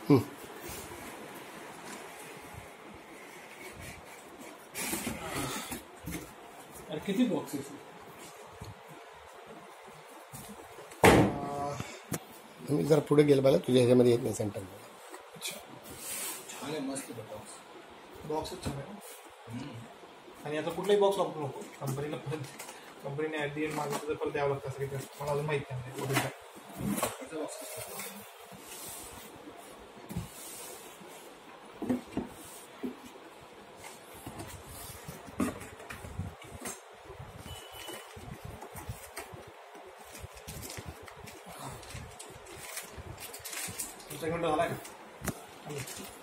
किती बॉक्सेस? मी जरा पुढे गेलं पाहिजे, तुझ्या ह्याच्यामध्ये येत नाही सेंटर. अच्छा, छान आहे, मस्त बॉक्सच छान आहे. आणि आता कुठलाही बॉक्स वापरू नको, कंपनीला परत कंपनीने ॲट दी एंड मागितलं तर परत द्यावं लागतं असं काही. मला अजून माहिती नाही. तुमचा घंटा झाला का?